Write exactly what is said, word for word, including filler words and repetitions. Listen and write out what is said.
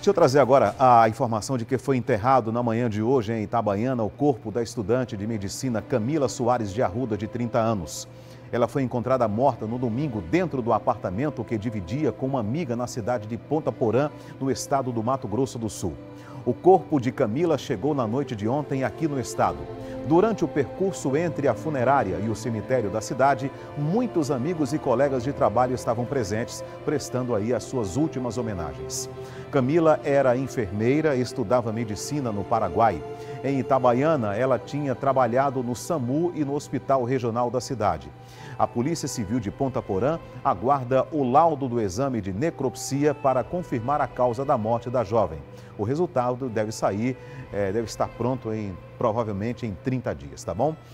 Deixa eu trazer agora a informação de que foi enterrado na manhã de hoje em Itabaiana o corpo da estudante de medicina Camila Soares de Arruda, de trinta anos. Ela foi encontrada morta no domingo dentro do apartamento que dividia com uma amiga na cidade de Ponta Porã, no estado do Mato Grosso do Sul. O corpo de Camila chegou na noite de ontem aqui no estado. Durante o percurso entre a funerária e o cemitério da cidade, muitos amigos e colegas de trabalho estavam presentes, prestando aí as suas últimas homenagens. Camila era enfermeira e estudava medicina no Paraguai. Em Itabaiana, ela tinha trabalhado no SAMU e no Hospital Regional da cidade. A Polícia Civil de Ponta Porã aguarda o laudo do exame de necropsia para confirmar a causa da morte da jovem. O resultado deve sair, é, deve estar pronto em, provavelmente em trinta dias, tá bom?